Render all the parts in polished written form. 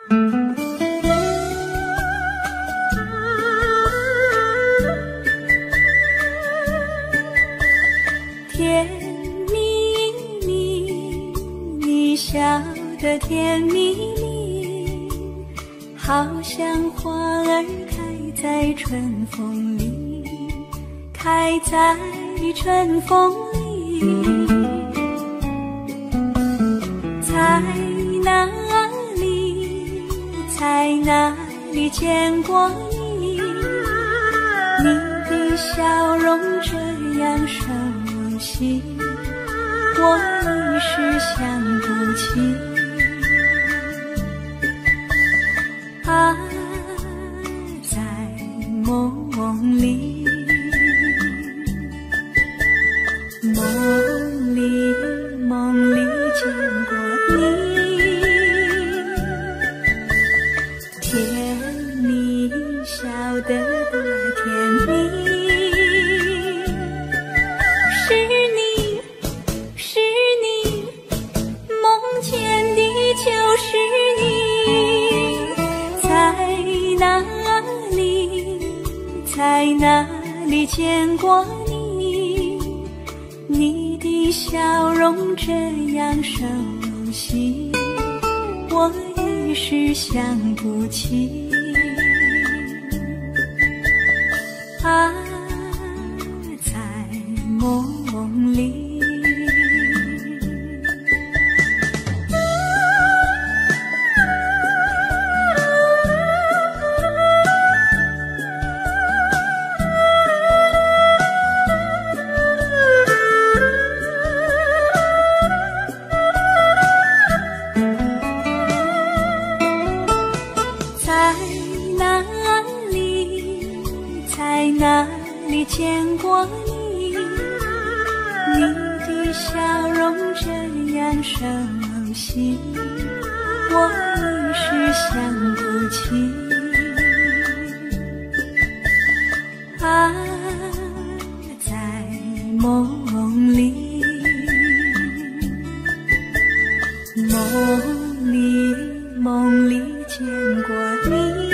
甜蜜蜜，你笑得甜蜜蜜，好像花儿开在春风里，开在春风里。在哪里，在哪里见过你？你的笑容这样熟悉，我一时想不起。啊，在梦里，梦里见过你，甜蜜笑得多甜蜜。是你，梦见的就是你。在哪里见过你？你的笑容这样熟悉，我一时想不起。啊，在梦里。在哪里见过你？你的笑容这样熟悉，我一时想不起。啊，在梦里，梦里见过你。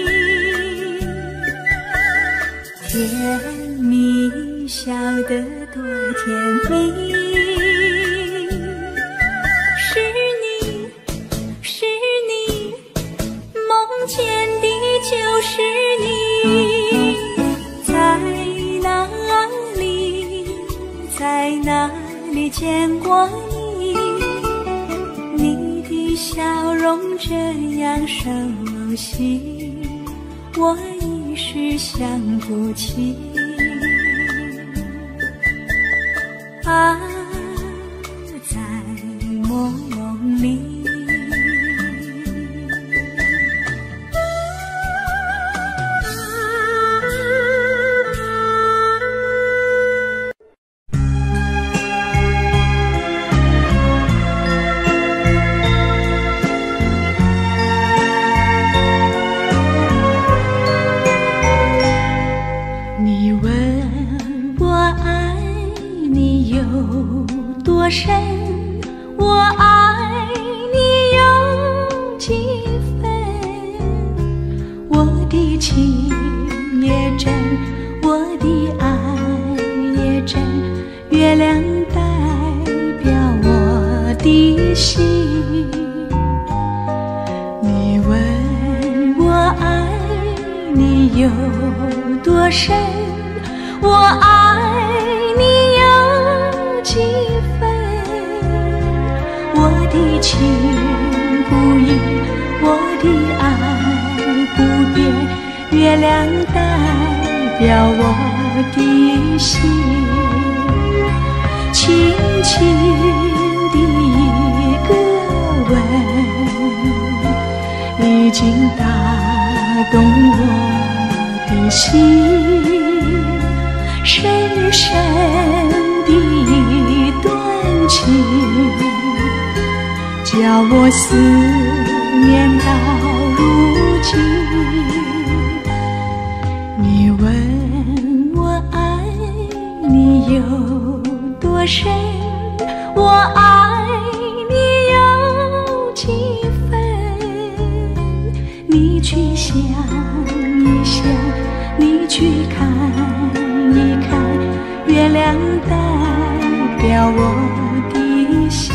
甜蜜笑得多甜蜜。是你，梦见的就是你。在哪里见过你？你的笑容这样熟悉，我一时想不起。啊，在梦里。多深，我爱你有几分？我的情也真，我的爱也真，月亮代表我的心。你问我爱你有多深，我爱你有几分？我的情不移，我的爱不变，月亮代表我的心。轻轻的一个吻，已经打动我的心。深深的一段情，叫我思念到如今。你问我爱你有多深，我爱你有几分？ 你去想一想，你去看一看，月亮代表我的心。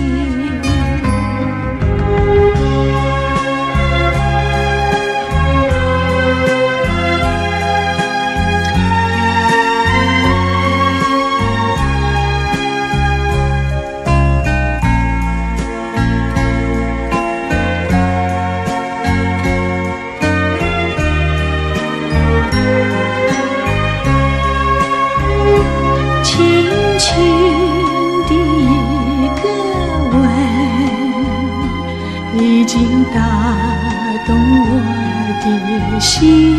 已经打动我的心，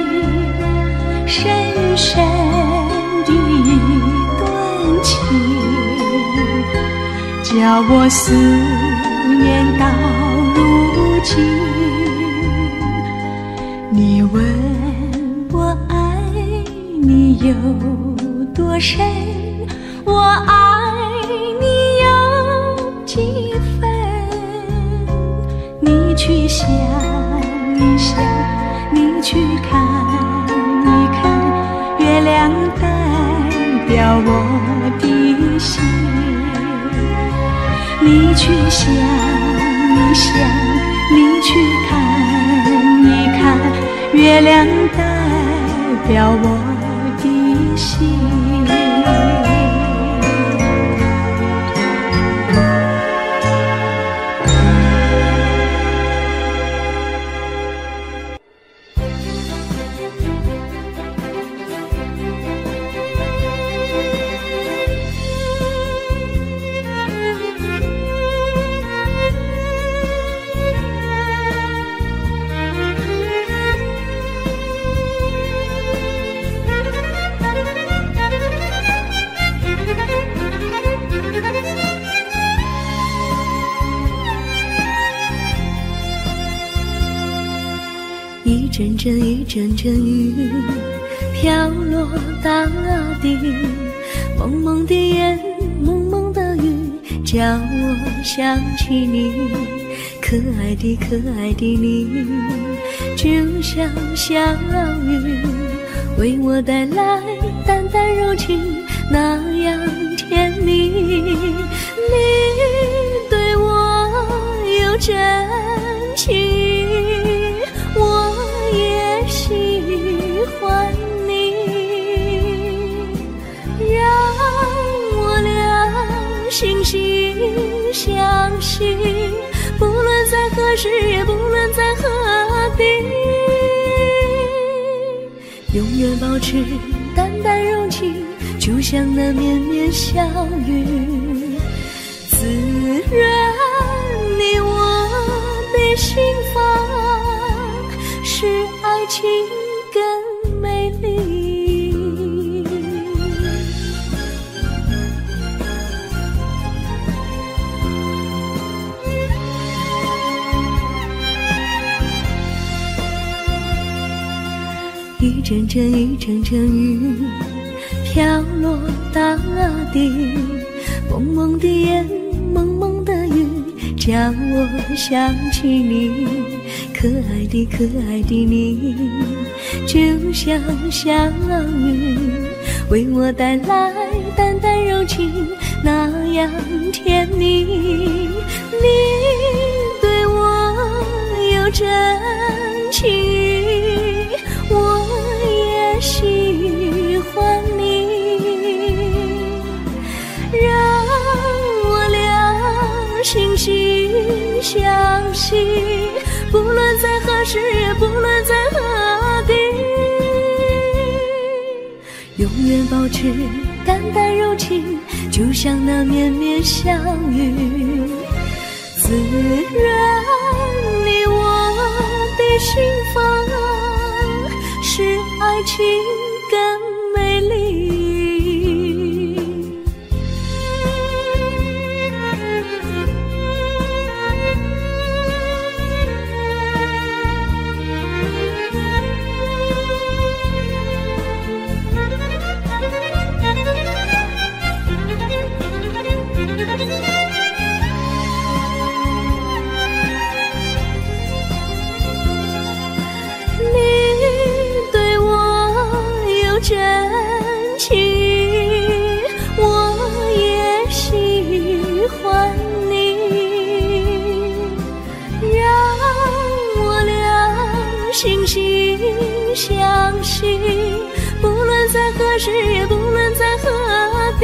深深的一段情，叫我思念到如今。你问我爱你有多深，我爱你有几分？你去想一想，你去看一看，月亮代表我的心。你去想一想，你去看一看，月亮代表我的心。一阵阵一阵阵雨飘落大地，蒙蒙的烟，蒙蒙的雨，叫我想起你，可爱的可爱的你，就像小雨，为我带来淡淡柔情，那样甜蜜。你对我有真情，我也喜欢你，让我俩惺惺相惜，不论在何时，也不论在何地，永远保持淡淡柔情，就像那绵绵小雨，滋润你我的心房，使爱情更美丽。一阵阵一阵阵雨飘落大地，蒙蒙的烟，蒙蒙的雨，叫我想起你，可爱的可爱的你，就像小雨，为我带来淡淡柔情，那样甜蜜。你对我有真情，我也喜欢你，让我俩惺惺相惜，不论在何时，也不论在何地，永远保持淡淡柔情，就像那绵绵小雨，滋润你我的心房，使爱情更美丽。 真情，我也喜欢你，让我俩惺惺相惜，不论在何时，也不论在何地，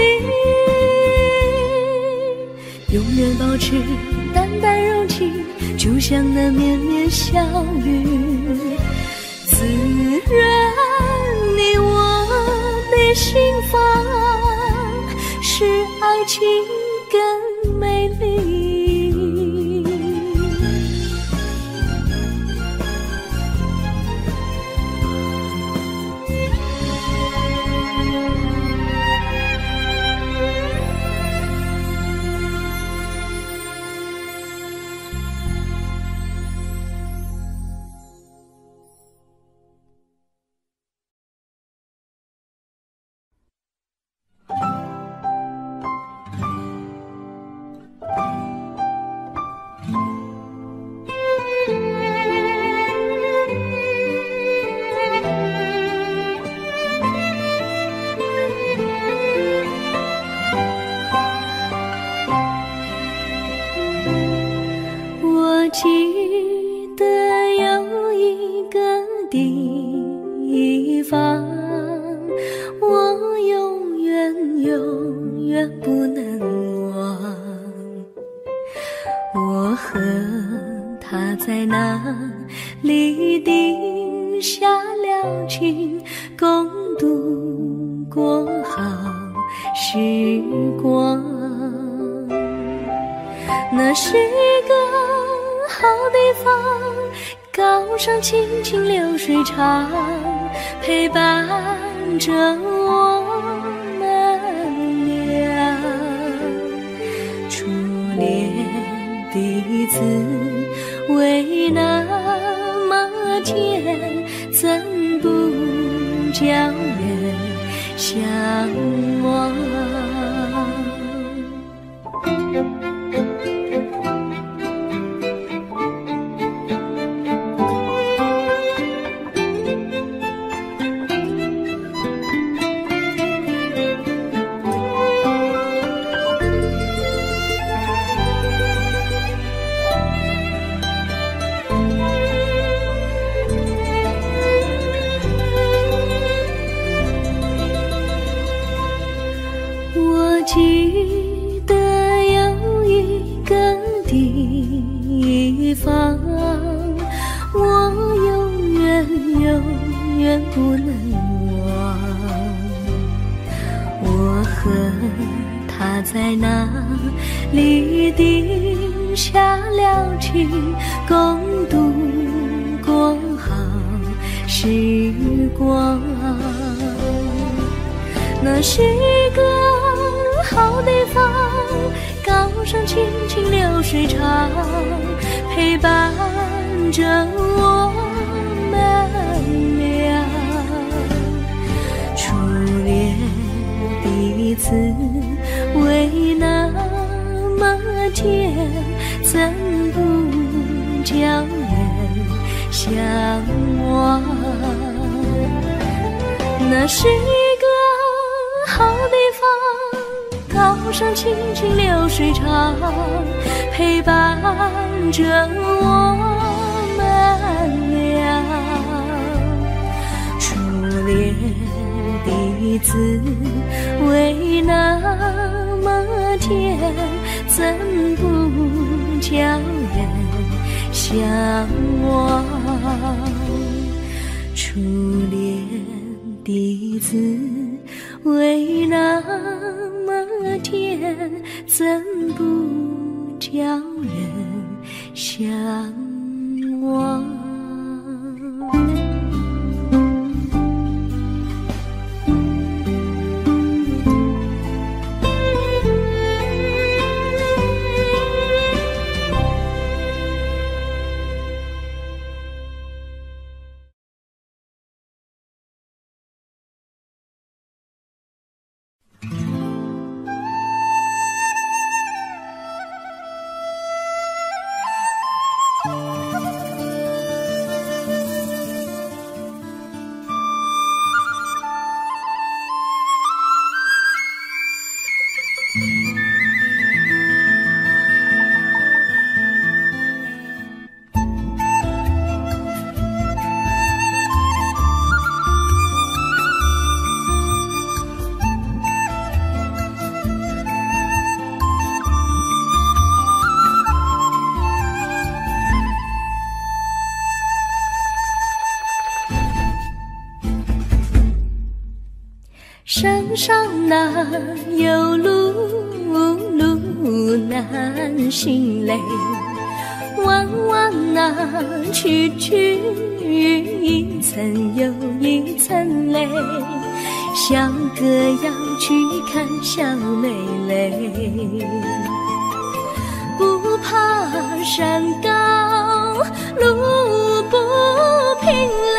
永远保持淡淡柔情，就像那绵绵小雨，滋润你我的心房，使爱情更美丽。记得有一个地方，我永远不能忘。我和他在那里定下了情，共度过好时光。那是一个好地方，高山青青流水长，陪伴着我们俩。初恋的滋味那么甜，怎不叫人向往？记得有一个地方，我永远不能忘。我和他在那里定下了情，共度过好时光。那是一个好地方，高山青青流水长，陪伴着我们俩。初恋的滋味那么甜，怎不叫人向往？那是一个好地方，高山青青流水长，陪伴着我们俩。初恋的滋味那么甜，怎不叫人向往？初恋的滋味那么甜，怎不叫人向往？ 上那有路难行嘞，弯弯那曲一层又一层嘞，小哥要去看小妹嘞，不怕山高路不平嘞，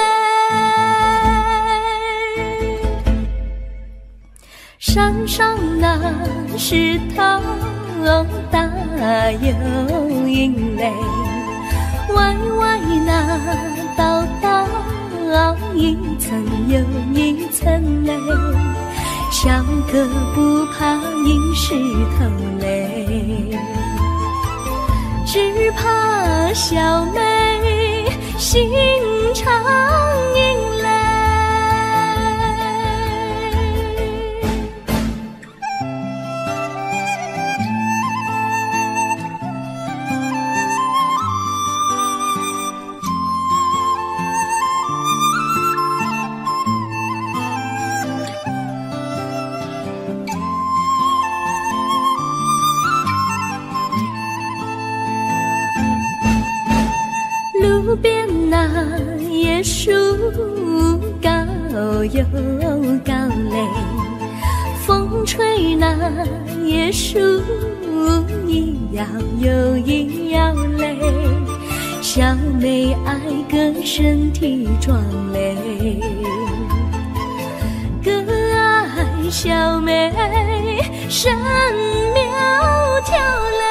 山上那石头大又硬嘞，歪歪那道一层又一层嘞，小哥不怕硬石头嘞，只怕小妹心肠硬嘞。路边那椰树高又高嘞，风吹那椰树一摇又一摇嘞，小妹爱个身体壮嘞，哥爱小妹身苗条嘞，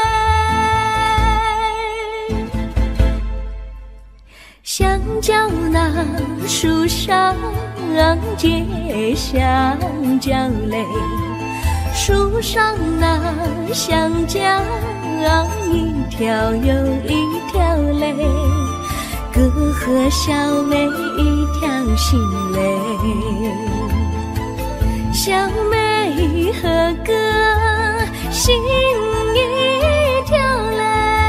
香蕉那树上结香蕉嘞，树上那香蕉一条又一条嘞，哥和小妹一条心嘞，小妹和哥心一条嘞，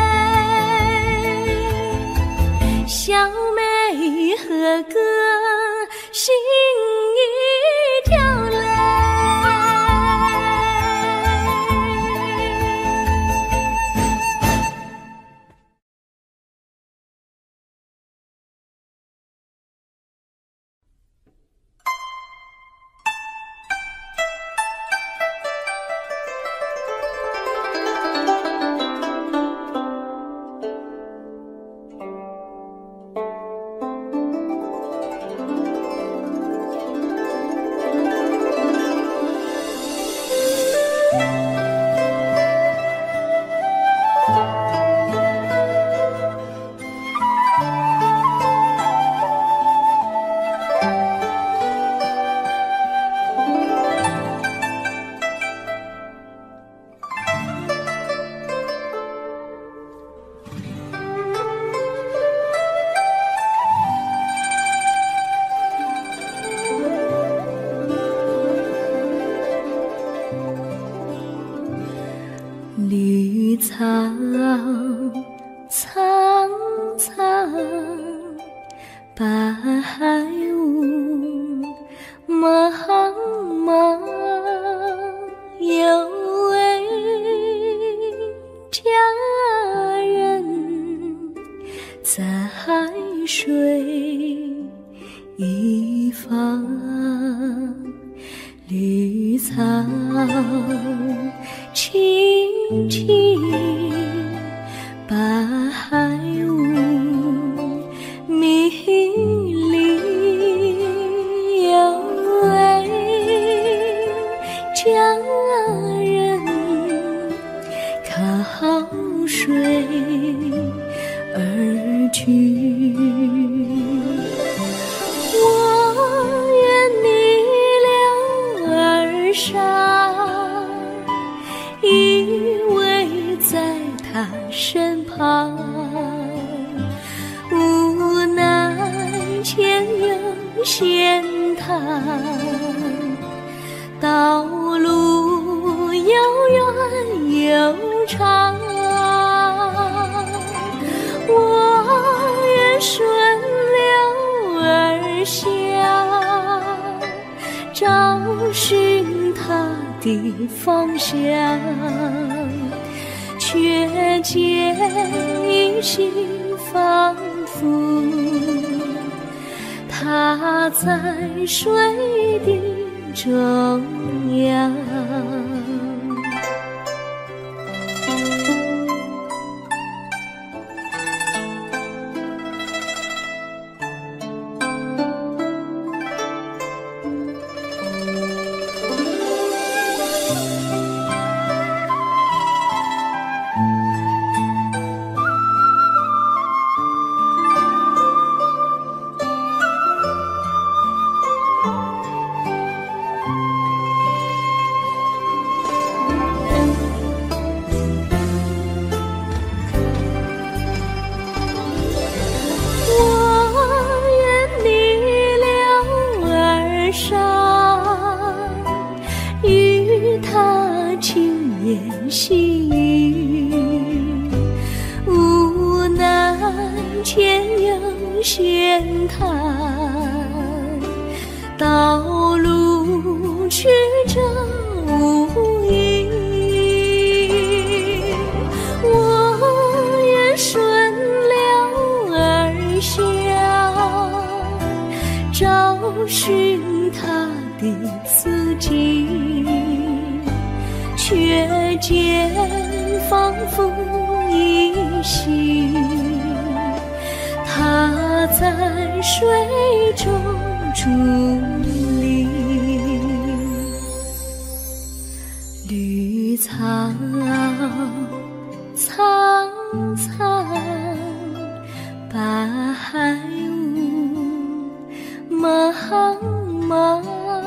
小妹和哥心一条嘞。绿草苍苍，白雾茫茫，有位佳人在水一方，绿草青青，白雾迷离，有位佳人靠水而居。我愿你留儿伤，依偎在他身旁，无奈前有险滩，道路又远又长，我愿顺流而下，找寻的方向，却见一心仿佛它在水的中央。无奈前有险滩，道路曲折无依。我愿顺流而下，找寻他的足迹，却见仿佛依稀，它在水中伫立。绿草苍苍，白雾茫茫，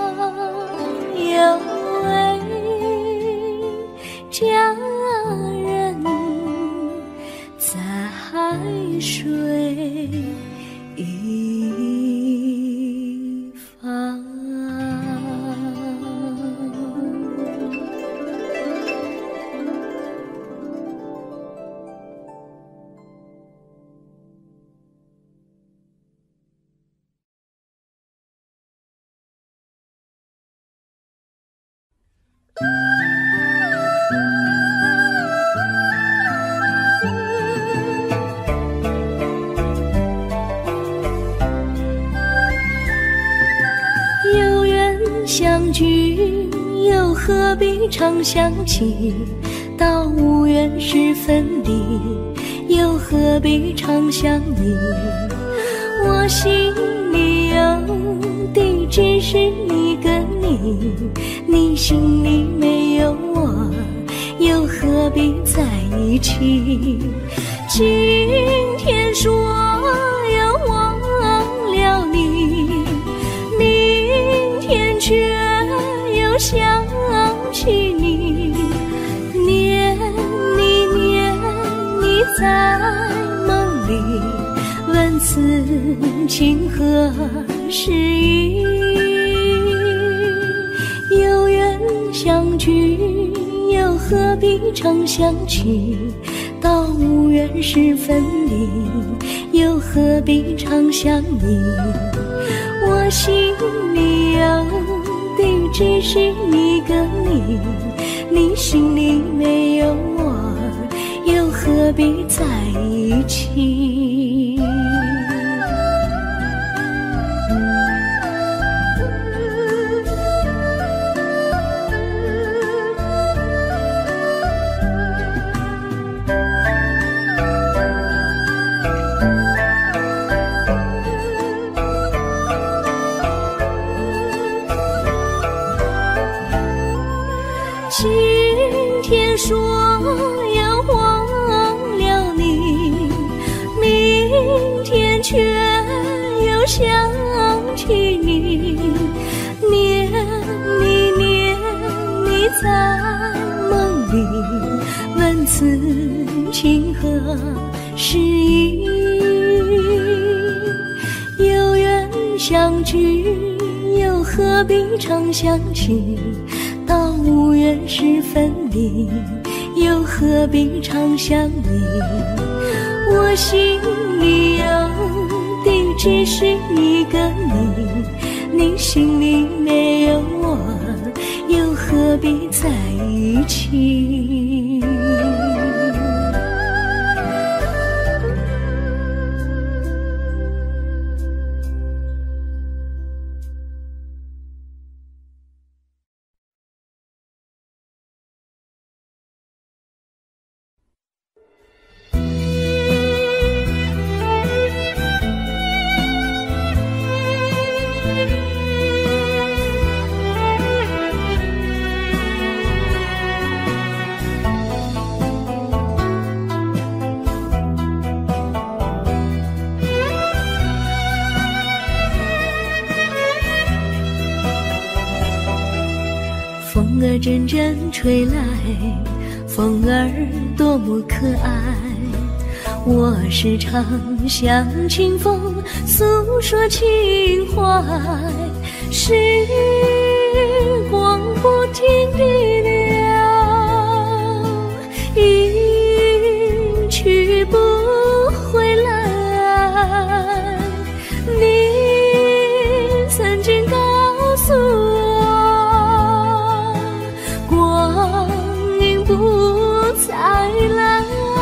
有位佳人在海水一方。有缘相聚，又何必常想起？到无缘时分离，又何必常想你？我心里有的只是一个你，你心里没有我，又何必在一起？今天说要忘了你，明天却又想起你，念你在梦里，问此情何时已？有缘相聚，又何必常想起？到无缘时分离，又何必常想你？我心里有的只是一个你，你心里没有我，又何必在一起？今天说要忘了你，明天却又想起你，念你在梦里，问此情何时已？有缘相聚，又何必常想起？到无缘时分离，又何必常想你？我心里有的只是一个你，你心里没有我， 又何必在一起？风儿阵阵吹来，风儿多么可爱。我时常向清风诉说情怀，时光不停地流，一去不回来。你曾经告诉我，光阴不再来。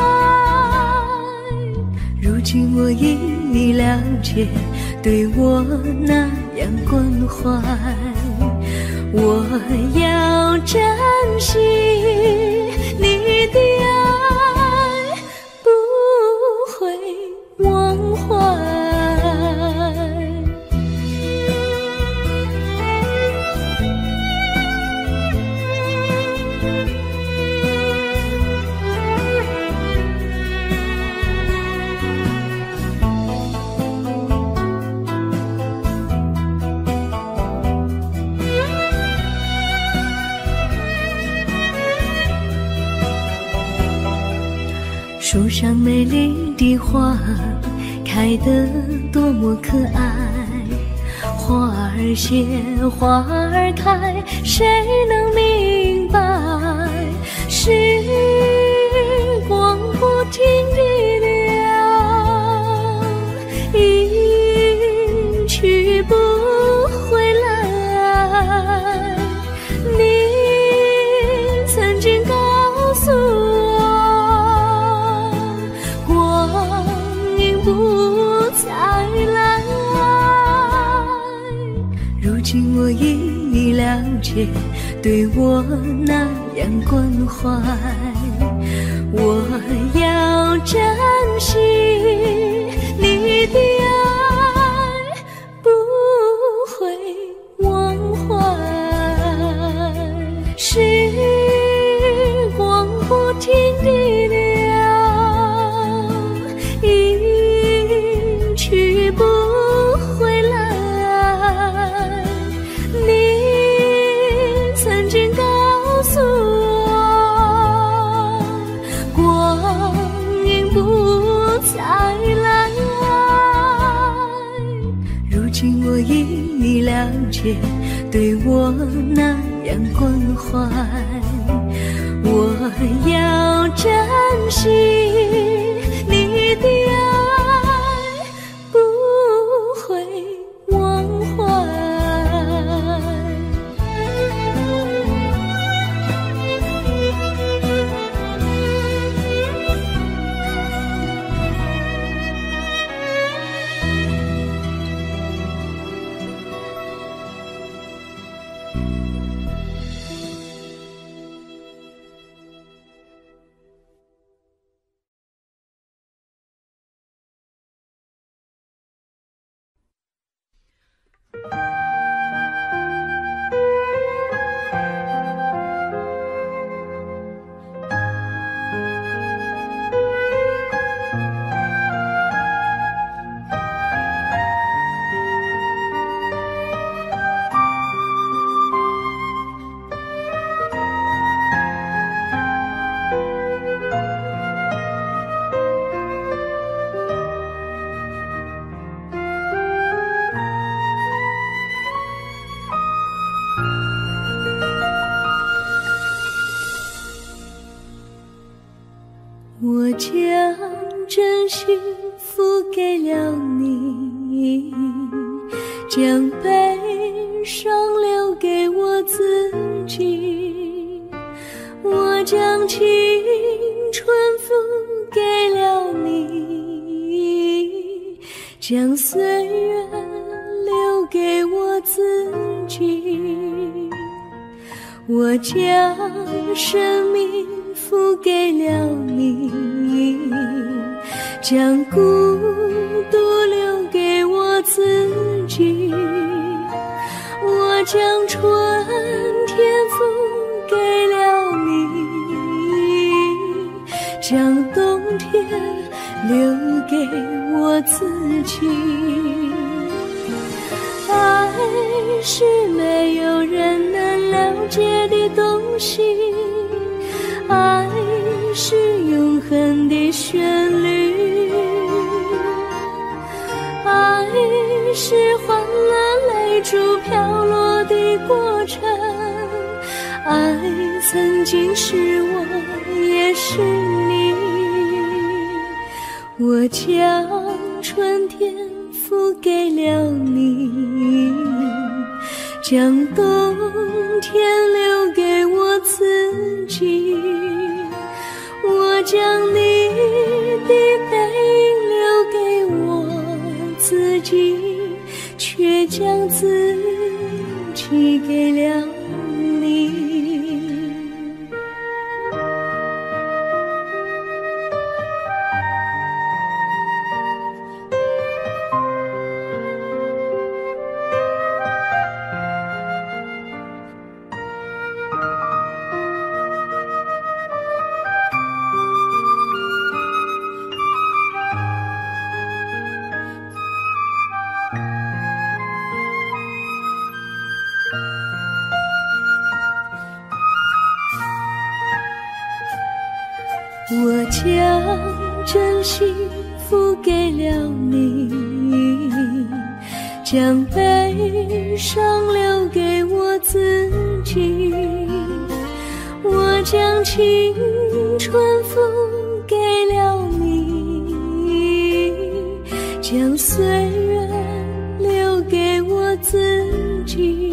如今我已了解，对我那样关怀，我要珍惜你的爱，不会忘怀。树上美丽的花开得多么可爱，花儿谢，花儿开，谁能明白？时光不停地流，一去不回来。你曾经告诉我，不再来。如今我已了解，对我那样关怀，我要珍惜你的爱，不会忘怀。时光不停地流，去不回来。你曾经告诉我，光阴不再来。如今我已了解，对我那样关怀，我要珍惜你的爱，不会忘怀。我将真心付给了你，将悲伤留给我自己，我将青春付给了你，将岁月留给我自己，我将生命付给了你，将孤独留给我自己，我将春天付给了你，将冬天留给我自己。爱是没有人能了解的东西，爱是永恒的旋律，爱是换了泪珠飘落的过程，爱曾经是我也是你，我将春天付给了你，将冬天留给我自己，我将你的背影留给我自己，却将自己给了你。我将真心付给了你，将悲伤留给我自己，我将青春付给了你，将岁月留给我自己，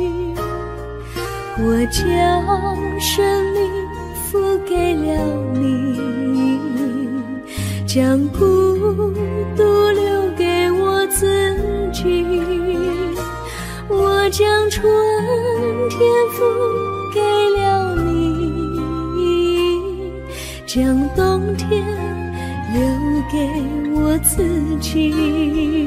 我将生命付给了你，将孤独留给我自己，我将春天付给了你，将冬天留给我自己。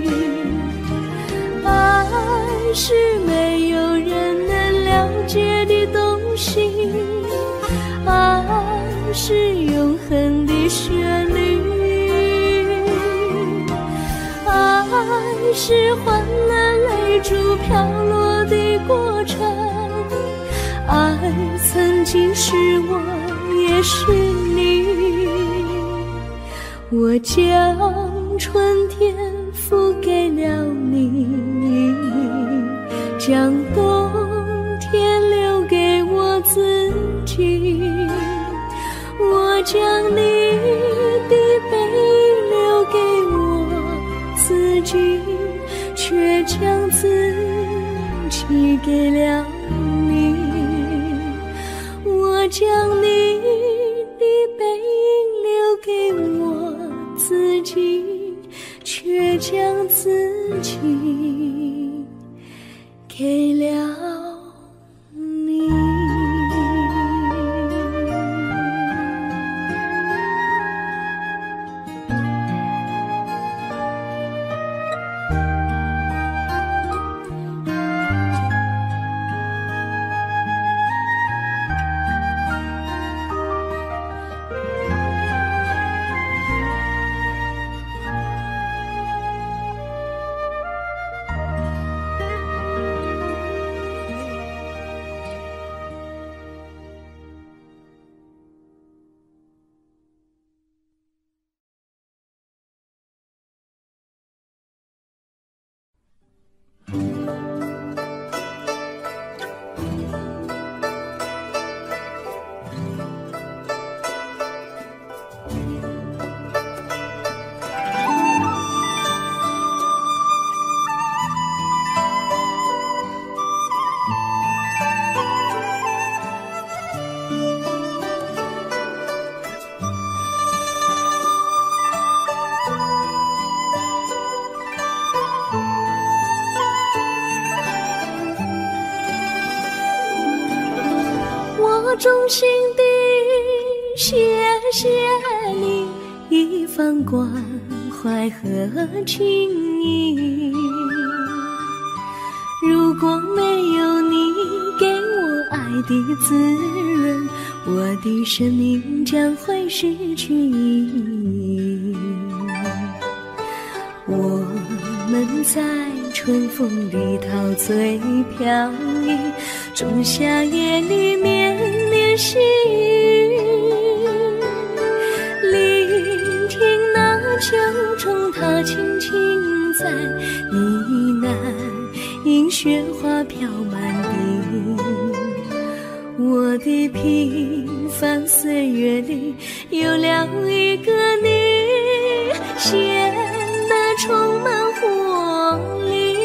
爱是没有人能了解的东西，爱是永恒的旋律，爱是换了泪珠飘落的过程，爱曾经是我也是你，我将春天付给了你，将冬天留给我自己，我将你的背影留给我自己，却将自己给了你，我将你的背影留给我自己，却将自己给了你。 我衷心地谢谢你一番关怀和情谊。如果没有你给我爱的滋润，我的生命将会失去意义。我们在春风里陶醉飘逸，仲夏夜里绵绵细雨，聆听那秋虫它轻轻在呢喃，映雪花飘满地。我的平凡岁月里有了一个你，显得充满活力。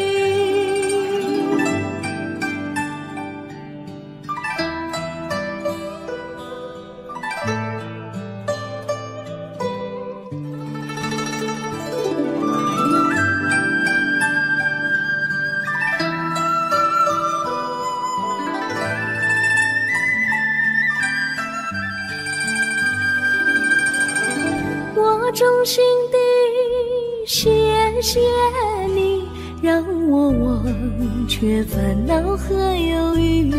我衷心地谢谢你，让我忘却烦恼和忧郁。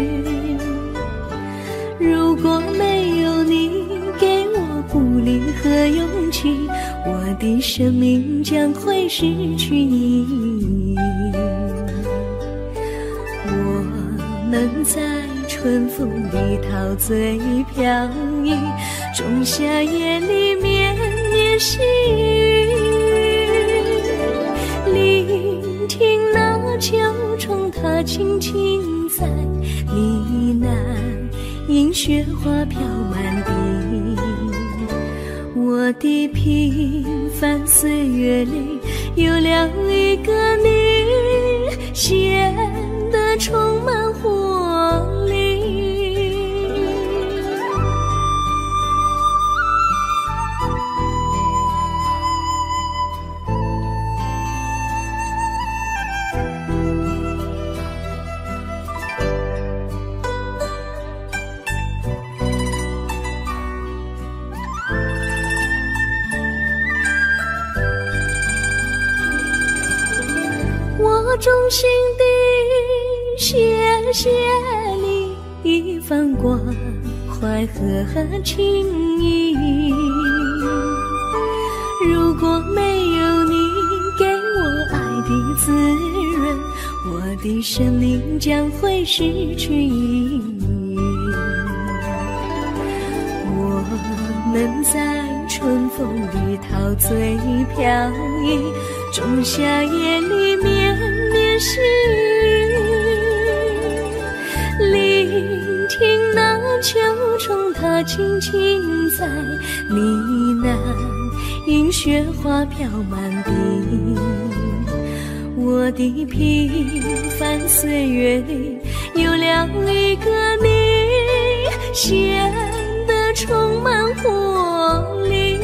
如果没有你给我鼓励和勇气，我的生命将会失去意义。我们在春风里陶醉飘逸，仲夏夜里绵绵细雨，聆听那秋虫它轻轻在呢喃，映雪花飘满地。我的平凡岁月里有了一个你，显得充满活力。我衷心地谢谢你一番关怀和情谊。如果没有你给我爱的滋润，我的生命将会失去意义。我们在春风里陶醉飘逸，仲夏夜里绵绵细雨，聆听那秋虫它轻轻在呢喃，映雪花飘满地。我的平凡岁月里有了一个你，显得充满活力。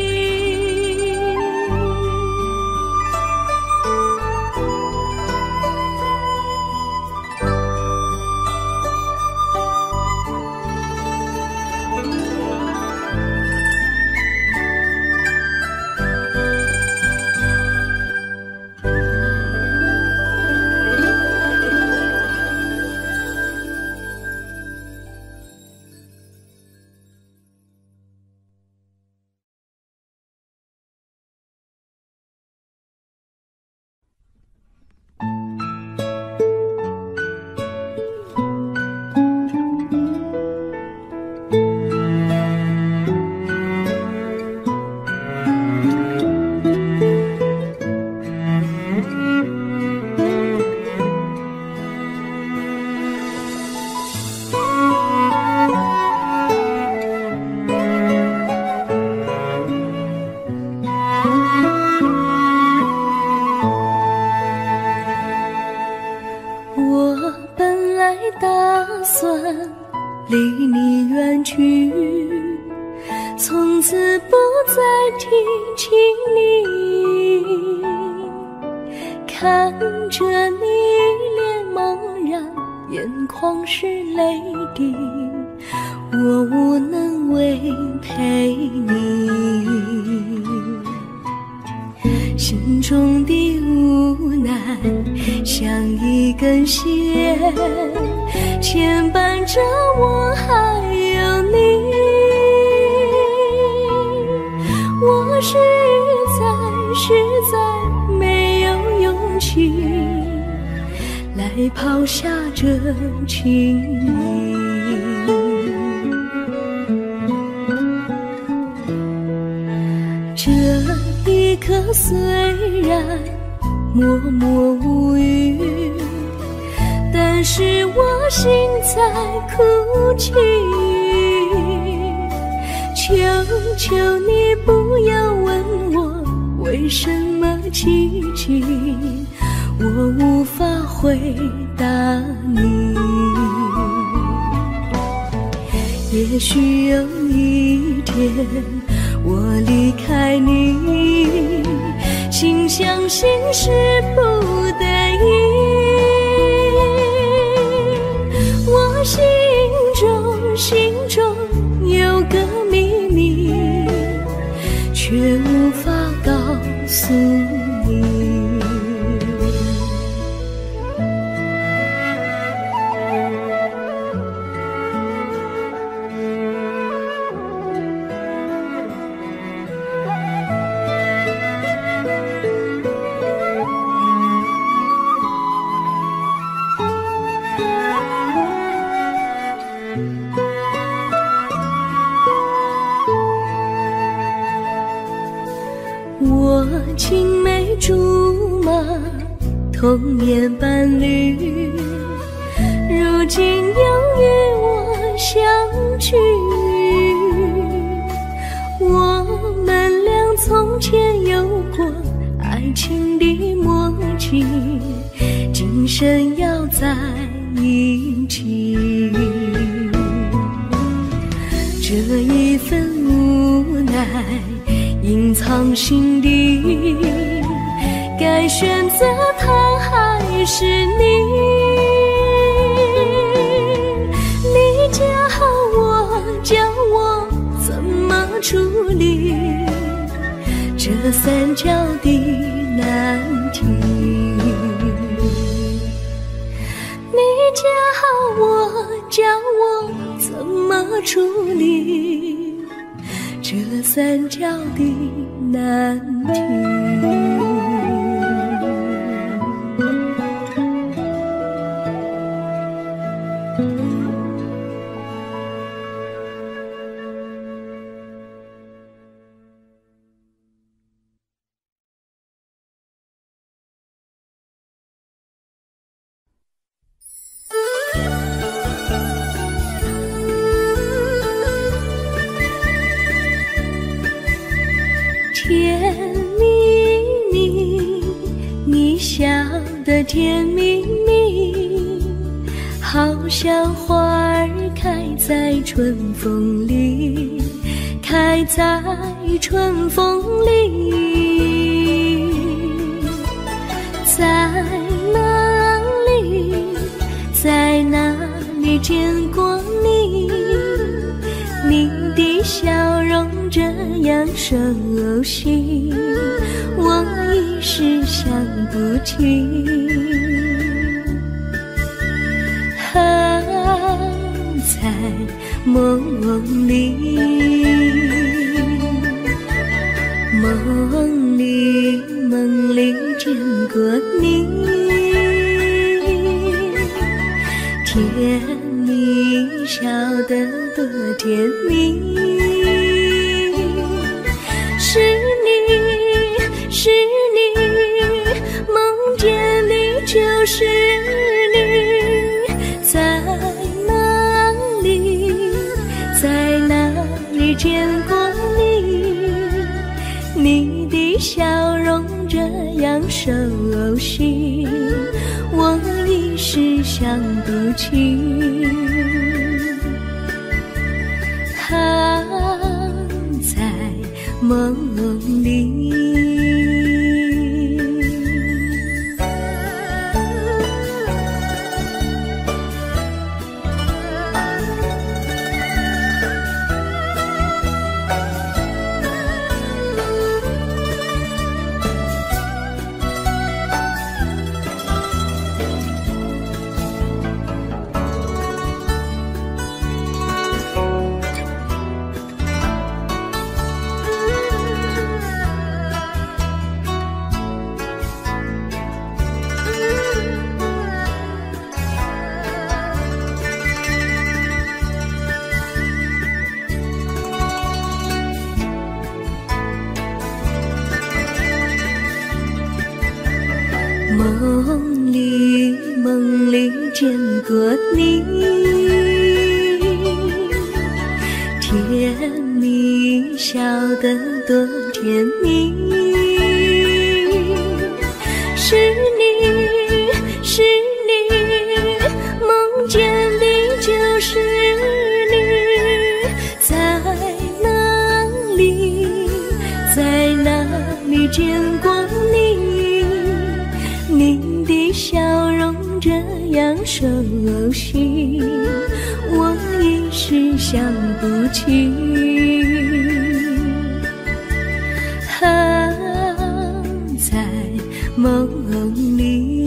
离你远去，从此不再提起你。看着你脸茫然眼眶是泪滴，我无能为陪你。心中的无奈像一根线，牵绊着我还有你。我实在没有勇气来抛下这情谊。这一刻虽然默默无语，但是我心在哭泣。求求你不要问我为什么寂静，我无法回答你。也许有一天我离开你，心相信是不得已。我心中有个秘密，却无法告诉你。我青梅竹马，童年伴侣，如今又与我相聚。我们俩从前有过爱情的默契，今生要在一起。这一份无奈隐藏心底，该选择他还是你？你教我怎么处理这三角的难题？你教我怎么处理这三角的难题？甜蜜蜜，你笑得甜蜜蜜，好像花儿开在春风里，开在春风里。在哪里，在哪里见过你？你的笑容这样熟悉，我一时想不起。在梦里，梦里见过你，甜蜜笑得多甜蜜。是你，梦见你就是你，在哪里见过你？你的笑容这样熟悉，我一时想不起。在梦里。 梦里见过你，甜蜜笑得多甜蜜，是你，是你，梦见的就是你，在哪里，在哪里见过你？你的笑容这样熟悉，我一时想不起。在梦里。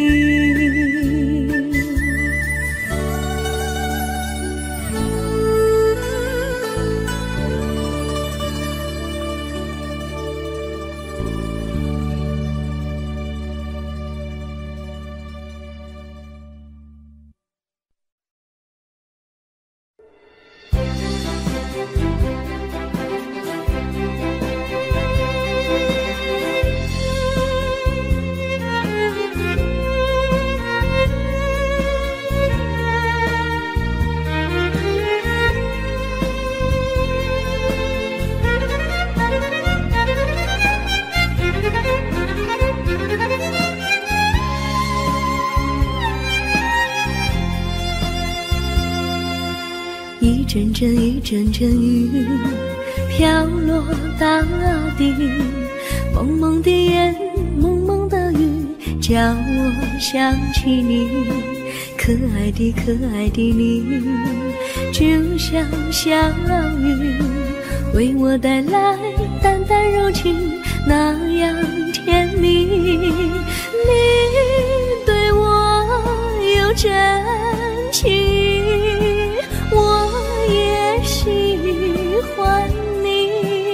一阵阵一阵阵雨飘落大地，蒙蒙的烟，蒙蒙的雨，叫我想起你，可爱的可爱的你，就像小雨，为我带来淡淡柔情，那样甜蜜。你对我有真情，我也喜欢你，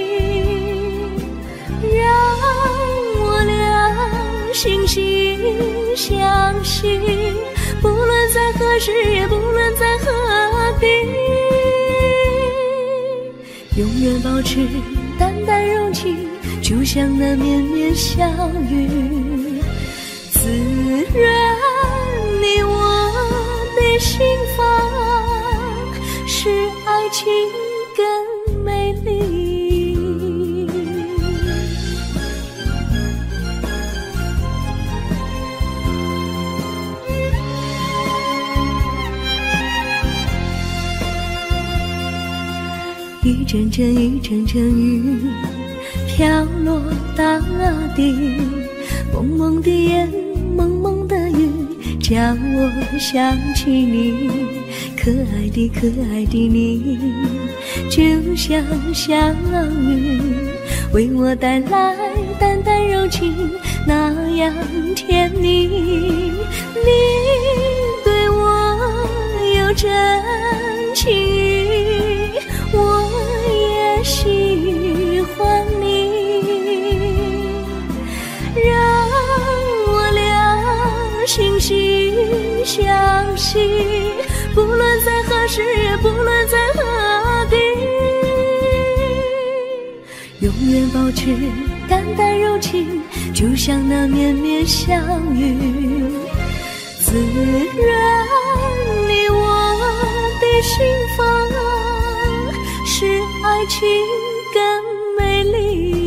让我俩惺惺相惜，不论在何时，也不论在何地，永远保持淡淡柔情，就像那绵绵小雨，滋润你我的心房，使爱情更美丽。一阵阵一阵阵雨飘落大地，蒙蒙的烟，蒙蒙的雨，叫我想起你，可爱的可爱的你，就像小雨，为我带来淡淡柔情，那样甜蜜。你对我有真情，我也喜欢你，让我俩惺惺相惜，不论在何时，也不论在何地，永远保持淡淡柔情，就像那绵绵小雨，滋润你我的心房，使爱情更美丽。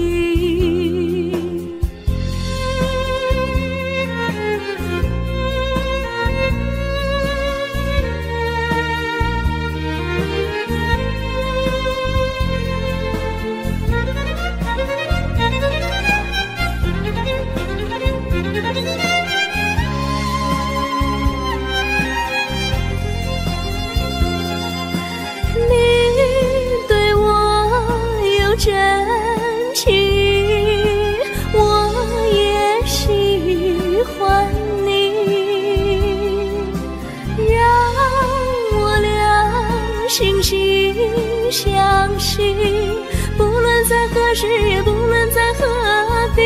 真情，我也喜欢你，让我俩惺惺相惜，不论在何时，也不论在何地，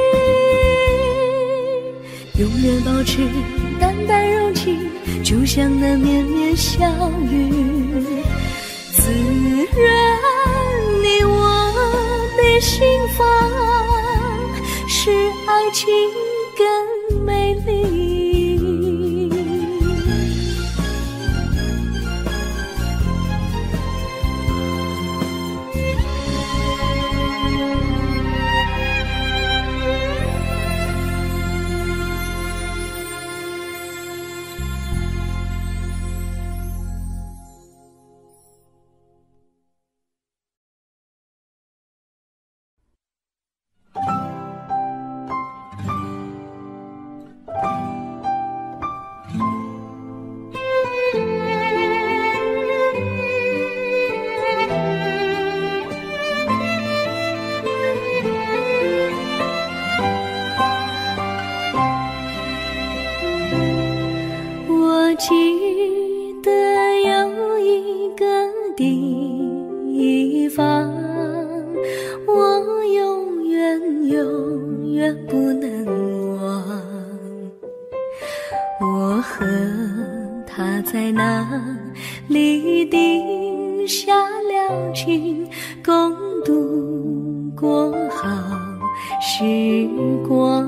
永远保持淡淡柔情，就像那绵绵小雨，滋润你我的心房，使爱情更美丽。我记得有一个地方，我永远不能忘。我和他在那里定下了情，共度过好时光。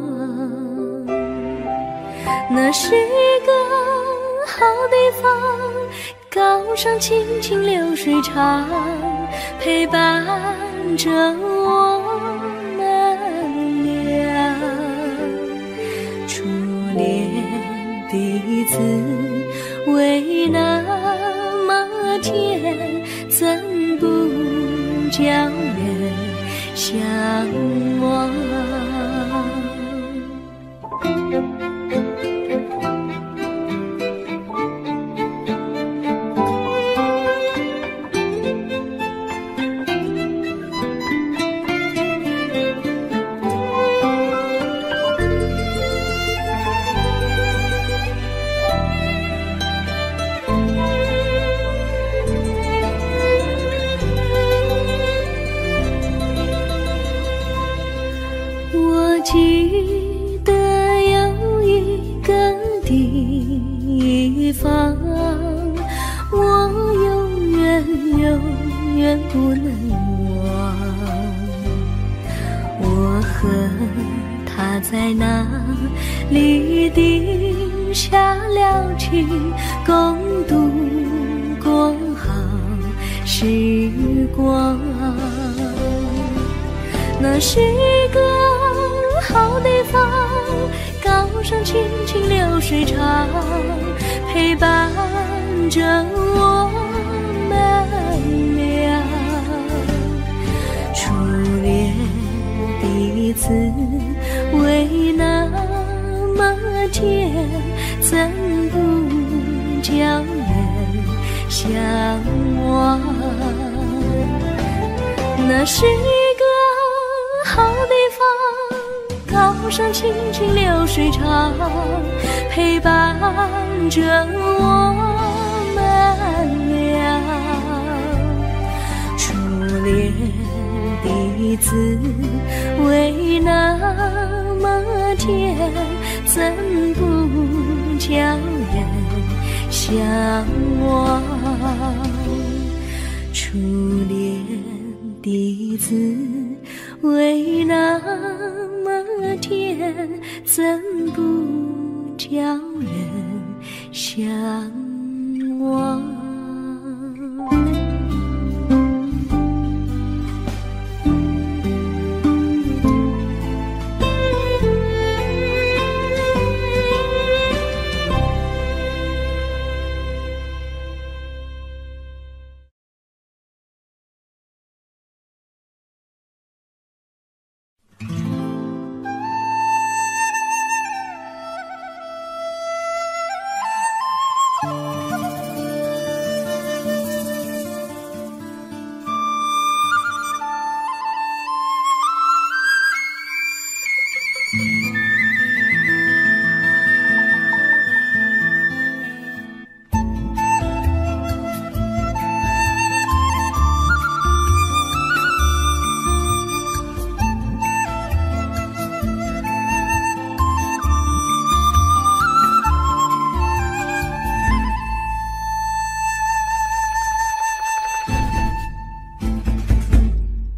那是个好地方，高山清清流水长，陪伴着我们俩。初恋的滋味那么甜，怎不叫人向往？我记得有一个地方，我永远不能忘。我和他在那里定下了情，共度过好时光。那是个好地方，高山清清流水长，陪伴着我们俩。初恋的滋味那么甜，怎不叫人向往？那是个好地方，高山清清流水长，陪伴着我们俩。初恋的滋味那么甜，怎不叫人向往？初恋的滋味那么甜，怎不叫人向往？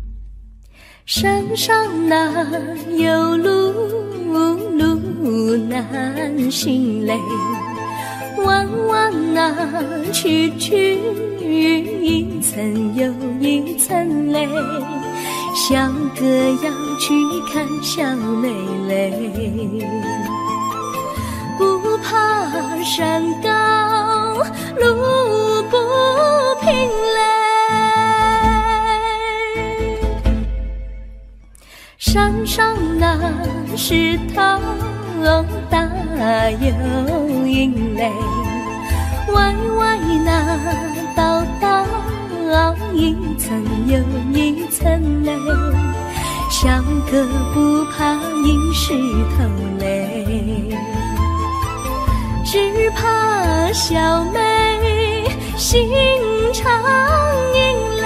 山上哪有路，路难心累。弯弯啊，曲曲一层又一层泪，小哥要去看小妹妹。不怕山高路不平嘞，山上那石头大又阴雷，歪歪那道道一层又一层嘞，小哥不怕硬石头嘞，只怕小妹心肠阴雷。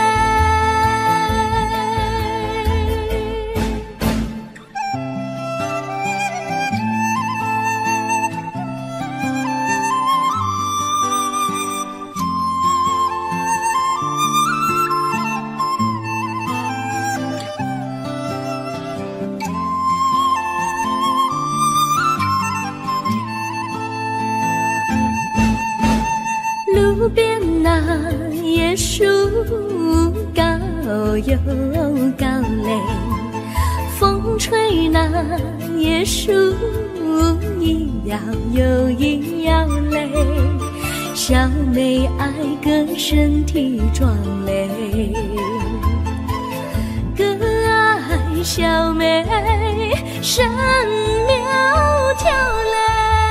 路边那椰树高又高嘞，风吹那椰树一摇又一摇嘞，小妹爱个身体壮嘞，哥爱小妹身苗条嘞。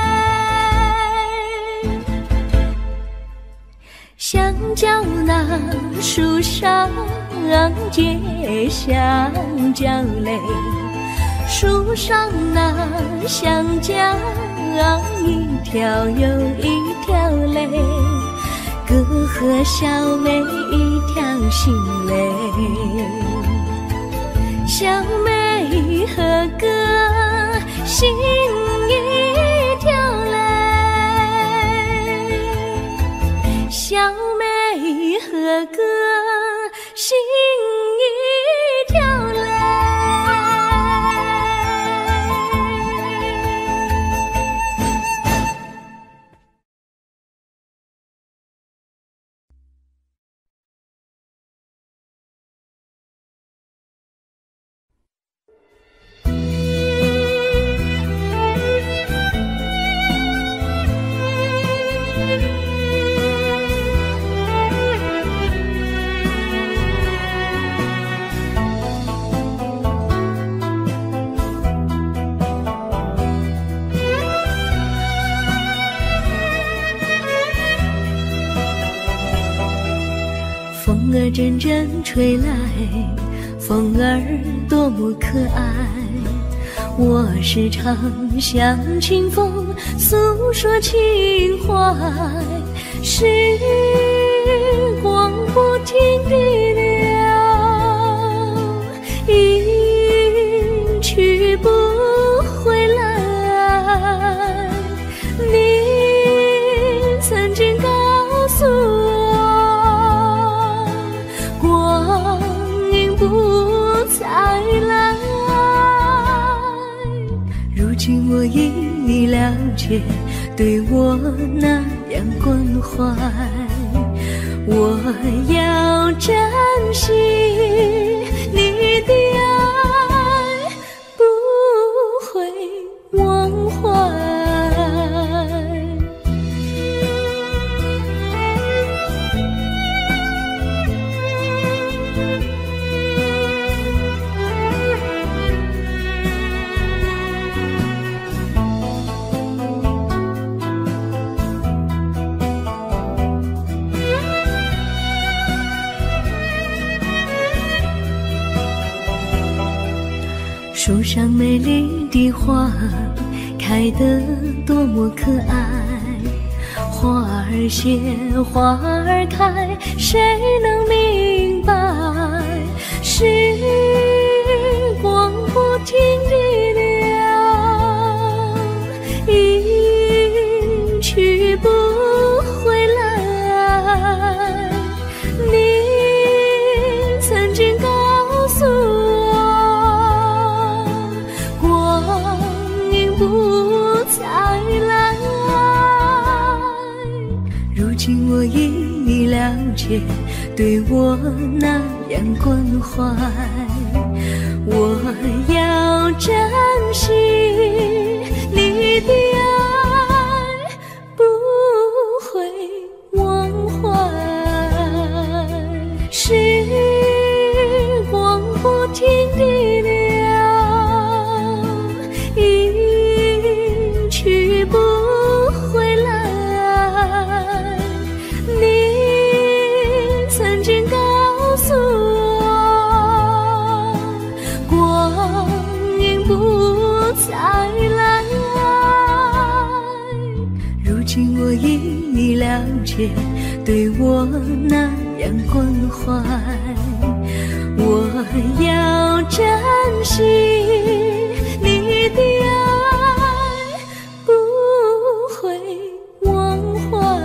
香蕉那树上结香蕉嘞，树上那香蕉一条又一条嘞，哥和小妹一条心嘞，小妹和哥心一条嘞，小妹和哥心一条嘞。风儿阵阵吹来，风儿多么可爱，我时常向清风诉说情怀，时光不停地流，一去不回来，你曾经告诉我，光阴不再来，如今我已了解，对我那样关怀，我要珍惜你的爱，不会忘怀。树上美丽的花开得多么可爱，花儿谢，花儿开，谁能明白？时光不停地流，一去不回来，你曾经告诉我，光阴不再来。如今我已了解，对我那样关怀，我要珍惜你的爱，不会忘怀。时光不停地流，一去不回来。你曾经告诉我，光阴不再来。如今我已了解，对我那样关怀，我要珍惜你的爱，不会忘怀。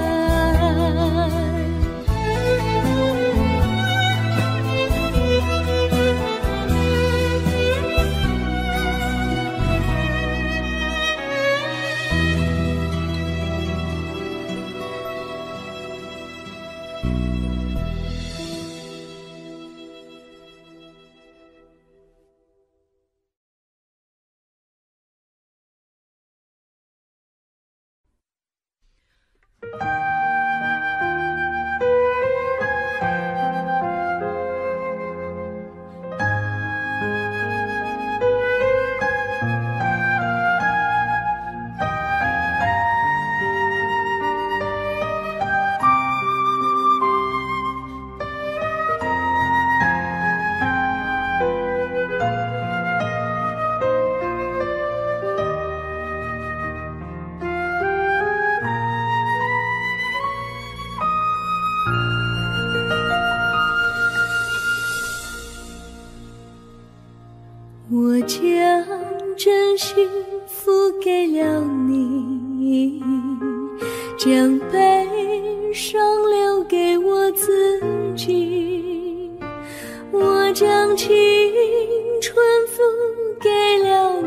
我将真心付给了你，将悲伤留给我自己。我将青春付给了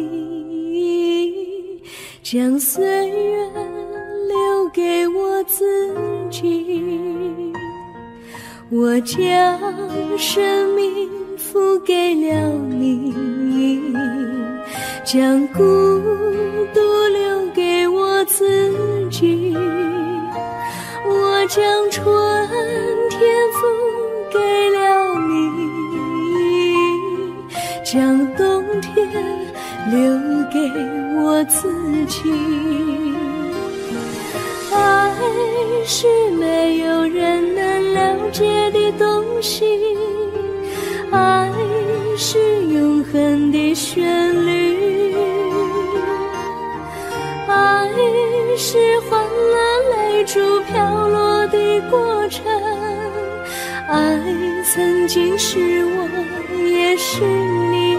你，将岁月留给我自己。我将生命付给了你，将孤独留给我自己。我将春天付给了你，将冬天留给我自己。爱是没有人能了解的东西，爱是永恒的旋律，爱是换了泪珠飘落的过程，爱曾经是我也是你。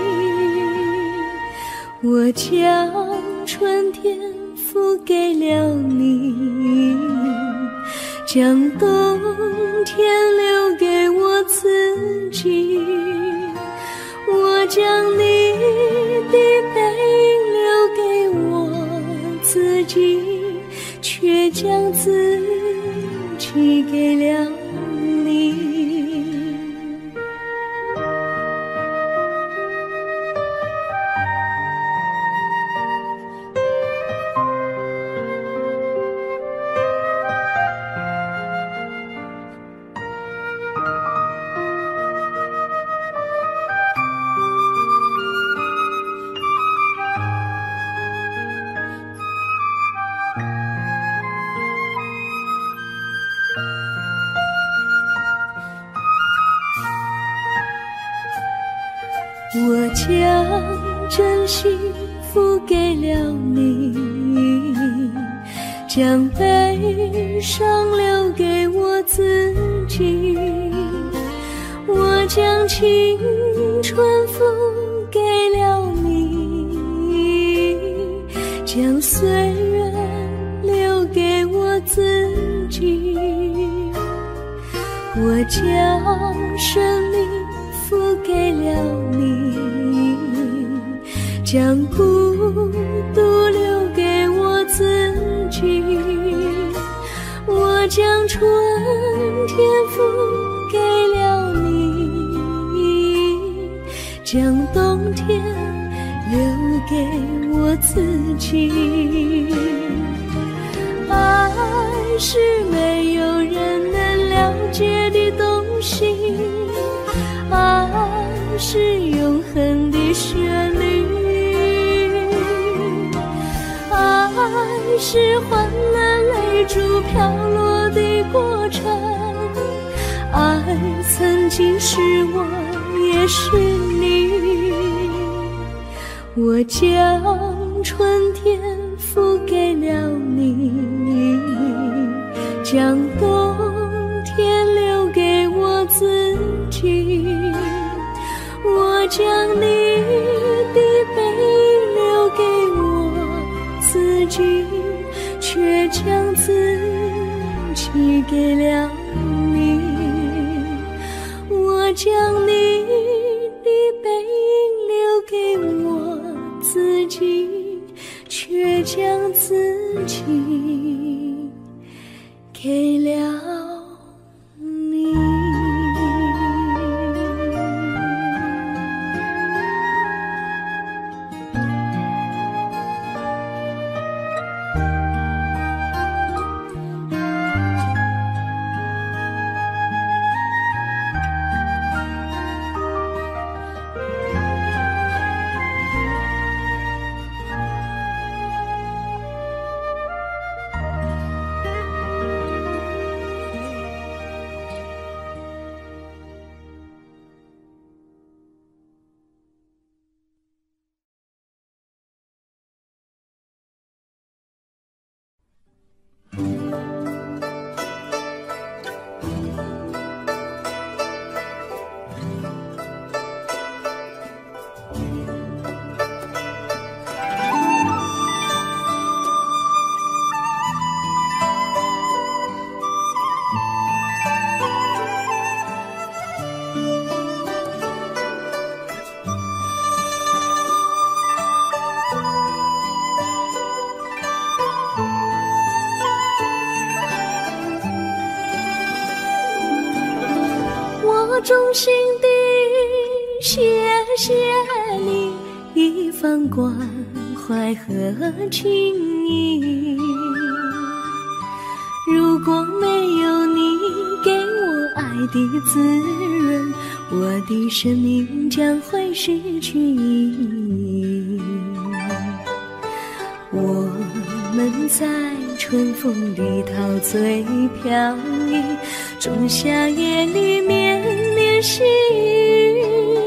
我将春天付给了你，将冬天留给我自己。我将你的背影留给我自己，却将自己给了你。我将真心付给了你，将悲伤留给我自己。我将青春付给了你，将岁月留给我自己。我将生命付给了你，将孤独留给给我自己。爱是没有人能了解的东西，爱是永恒的旋律，爱是换了泪珠飘落的过程，爱曾经是我也是你，我将春天付给了你，将冬天留给我自己，我将你的背影留给我自己，却将自己给了你，我将你的背影留给我自己，却将自己给了你。我衷心地谢谢你一番关怀和情谊，如果没有你给我爱的滋润，我的生命将会失去意义。我们在春风里陶醉飘逸，仲夏夜里绵绵细雨，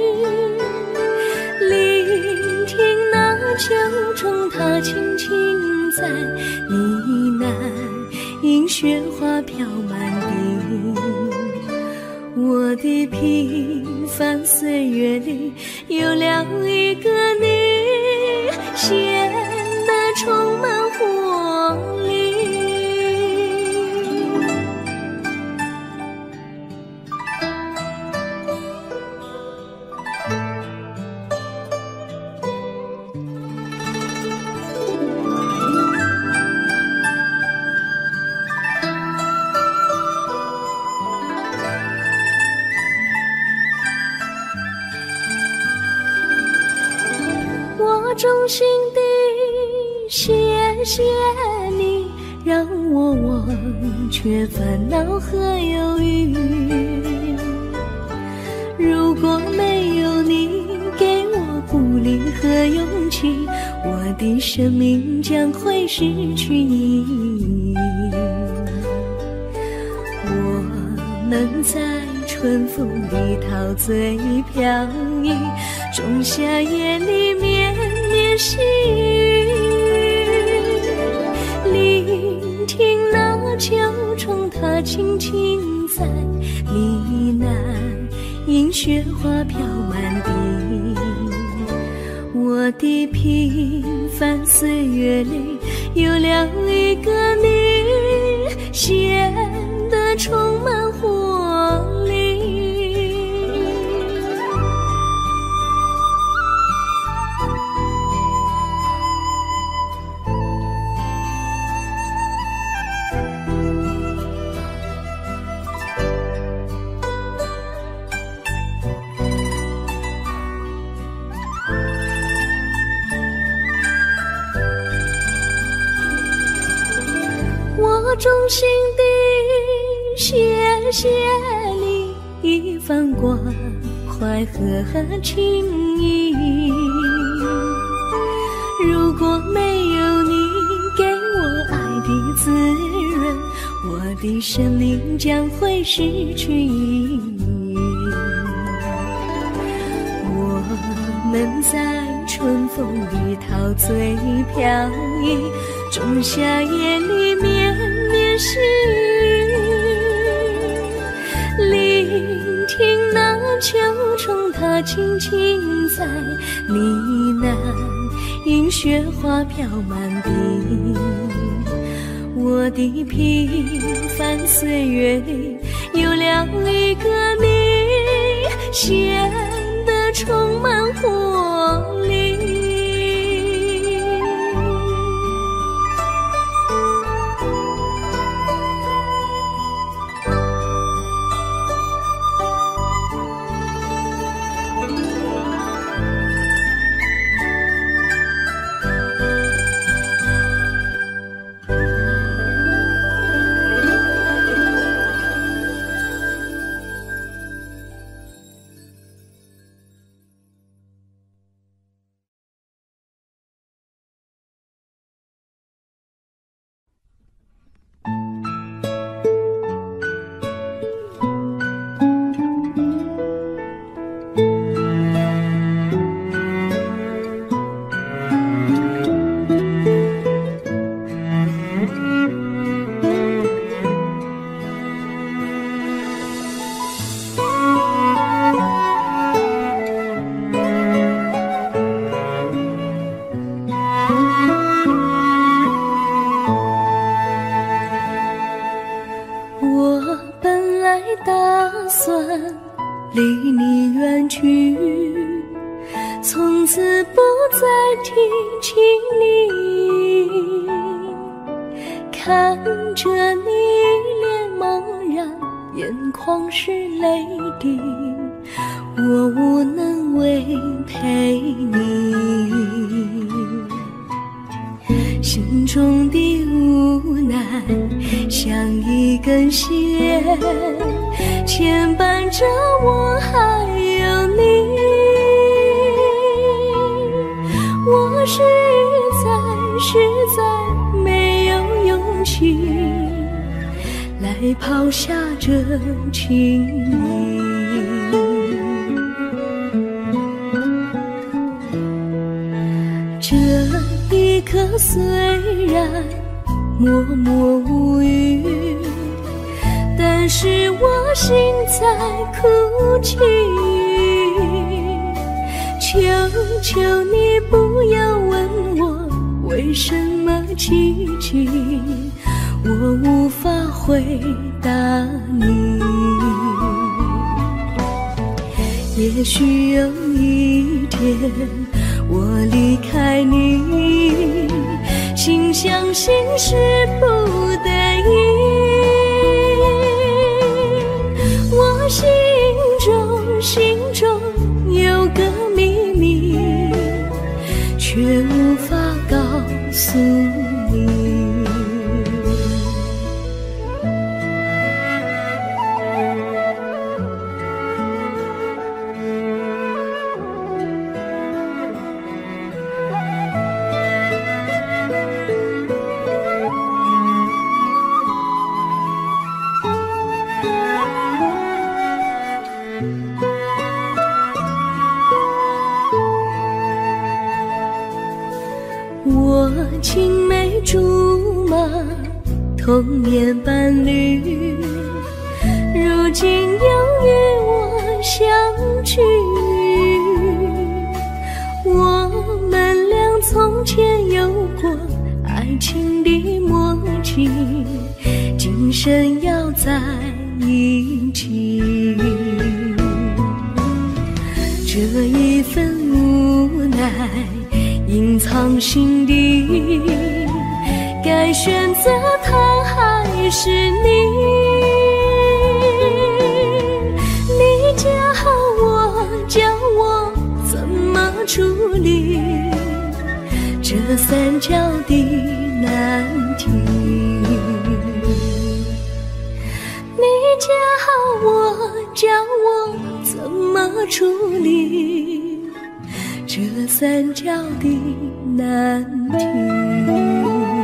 聆听那秋虫它轻轻在呢喃，迎雪花飘满地。我的平凡岁月里有了一个你，显得充满活力。我衷心地谢谢你，让我忘却烦恼和忧郁。如果没有你给我鼓励和勇气，我的生命将会失去意义。我们在春风里陶醉飘逸，仲夏夜里绵绵细雨，聆听那秋虫它轻轻在呢喃，迎雪花飘满地。我的平凡岁月里有了一个你，显得充满活力。 衷心地谢谢你一番关怀和情谊。如果没有你给我爱的滋润，我的生命将会失去意义。我们在春风里陶醉飘逸，仲夏夜里绵绵细雨，聆听那秋虫它轻轻在呢喃，迎雪花飘满地。我的平凡岁月里有了一个你，显得充满活力。离你远去，从此不再提起你。看着你一脸茫然，眼眶是泪滴，我无能为陪你。心中的无奈像一根线，牵绊着我还有你。我实在没有勇气来抛下这情谊。这一刻虽然默默无语，但是我心在哭泣。求求你不要问我为什么奇迹，我无法回答你。也许有一天我离开你，心相信是不得已。我心中有个秘密，却无法告诉你。我青梅竹马，童年伴侣，如今又与我相聚。我们俩从前有过爱情的默契，今生要在一起。这一份无奈隐藏心底，该选择他还是你？你教我怎么处理这三角的难题。 叫我怎么处理这三角的难题？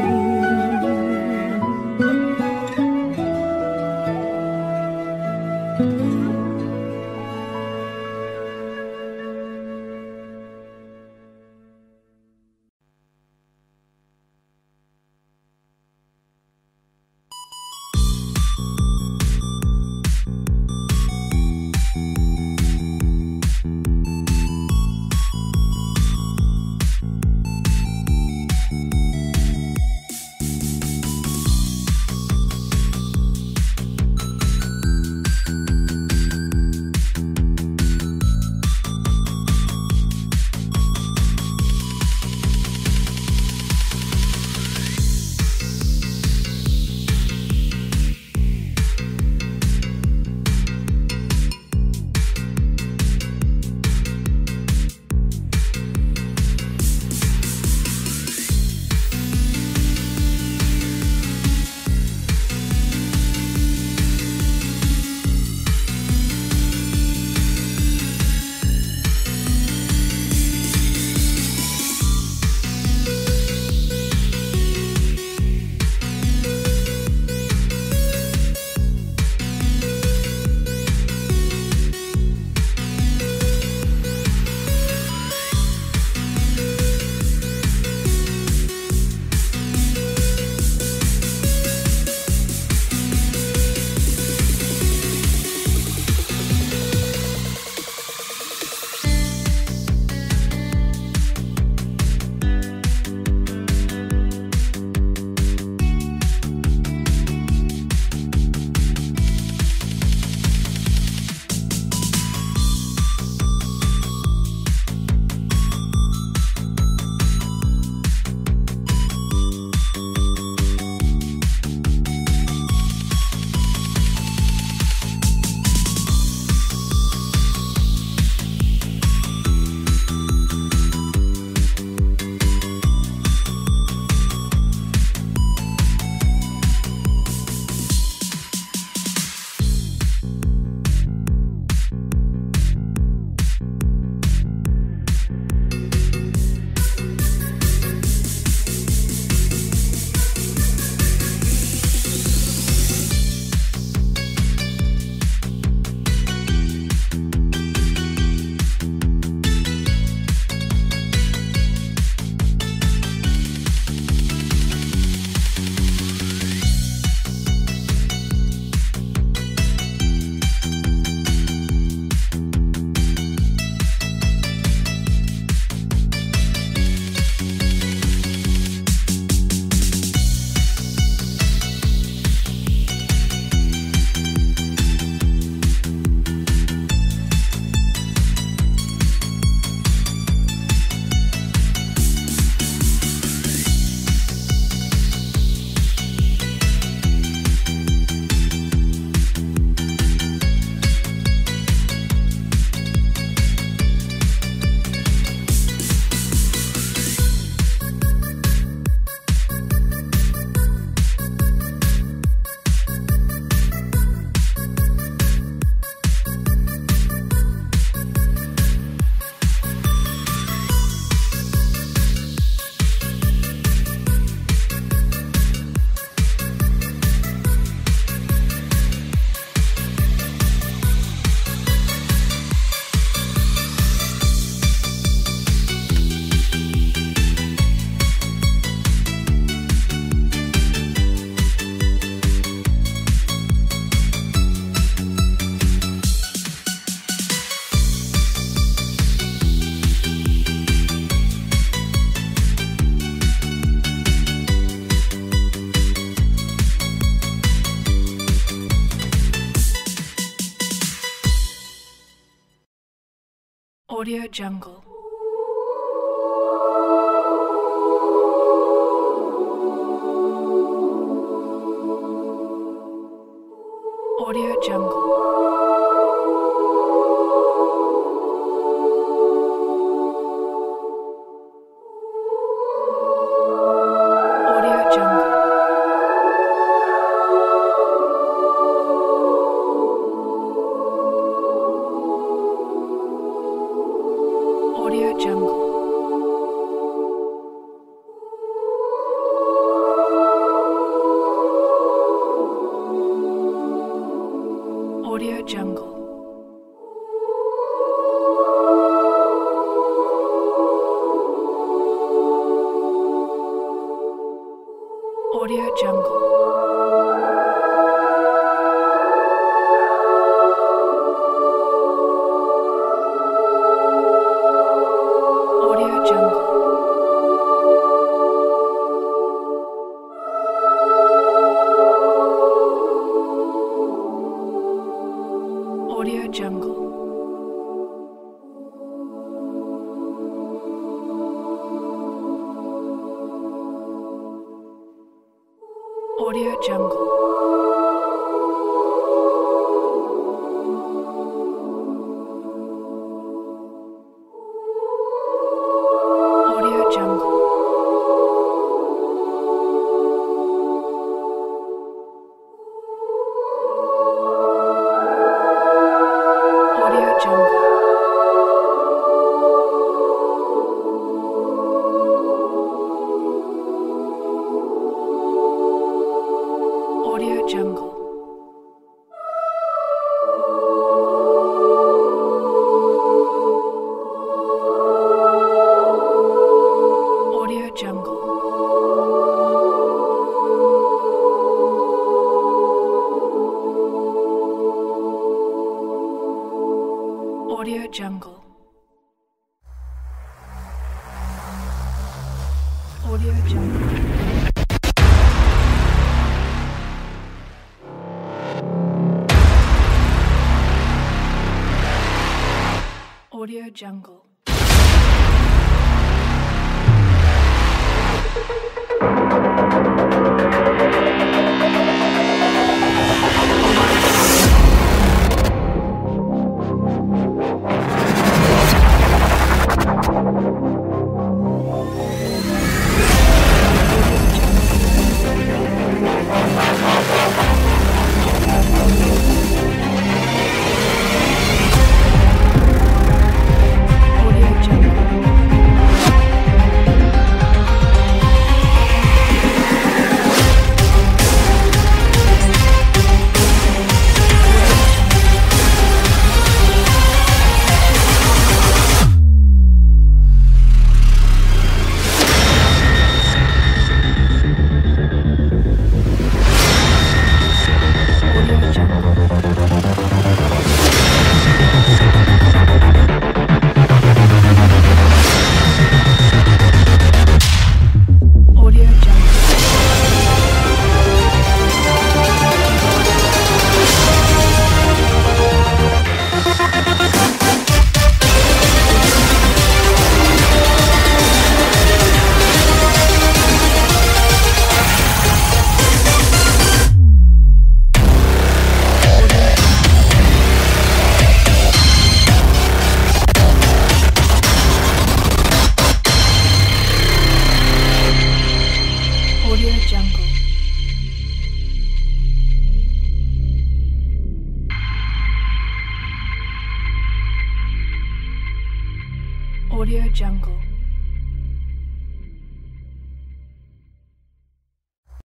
Audio Jungle. Audio Jungle. Audio Jungle. Audio Jungle. Audio Jungle. Audio Jungle. Audio Jungle. Audio Jungle. Audio Jungle. Audio Jungle. Audio Jungle. Audio Jungle. Audio Jungle. Audio Jungle. Audio Jungle.